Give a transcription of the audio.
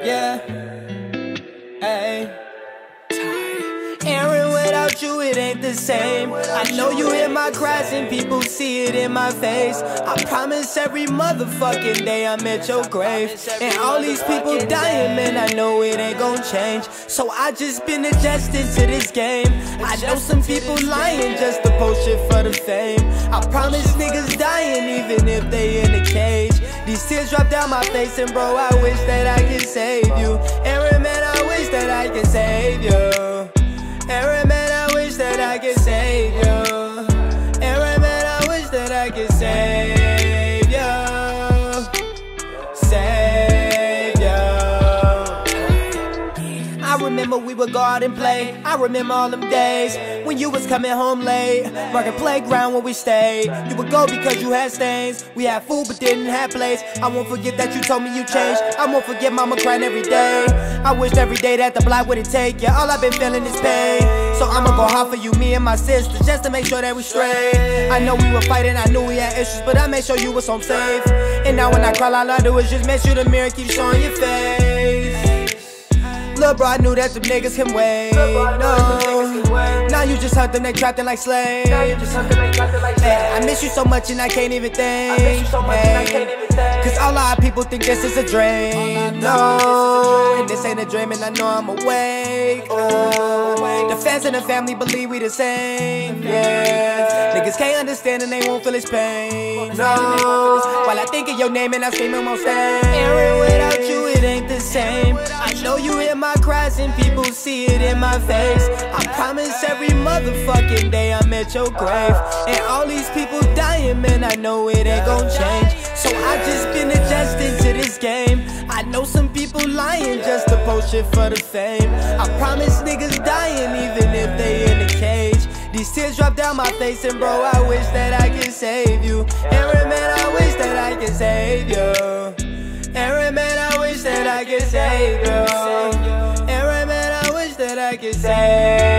Yeah, hey. Aaron, without you it ain't the same. I know you hear my cries and people see it in my face. I promise every motherfucking day I'm at your grave. And all these people dying, man, I know it ain't gon' change. So I just been adjusting to this game. I know some people lying just to post shit for the fame. I promise niggas dying even if they in a cage. These tears drop down my face and bro, I wish that I could save you. Aaron, man, I wish that I could save you. Aaron, man, I wish that I could save you. Aaron, man, I wish that I could save you. Save you. I remember we would go out and play. I remember all them days when you was coming home late. Market playground where we stayed. You would go because you had stains. We had food but didn't have plates. I won't forget that you told me you changed. I won't forget mama crying every day. I wished every day that the block wouldn't take you. All I've been feeling is pain. So I'ma go hard for you, me and my sister, just to make sure that we straight. I know we were fighting, I knew we had issues, but I made sure you was home safe. And now when I call, all I do is just make sure the mirror keeps showing your face. Lil' bro, I knew that them niggas can wait. No, now you just hunt them, they trapped in like slaves. I miss you so much and I can't even think. Cause all our people think this is a dream. No, and this ain't a dream and I know I'm awake. The fans and the family believe we the same. Yeah, niggas can't understand and they won't feel his pain. No, while I think of your name and I scream on stage. Aaron, without you it ain't the same. I know you hear my cries and people see it in my face. I promise every motherfucking day I'm at your grave. And all these people dying, man, I know it ain't gon' change. So I just been adjusting to this game. I know some people lying just to post shit for the fame. I promise niggas dying even if they in a cage. These tears drop down my face and bro, I wish that I could save you. Aaron, man, I wish that I could save you. Aaron, man, I wish that I could save you. Aaron, man, I wish that I could save you.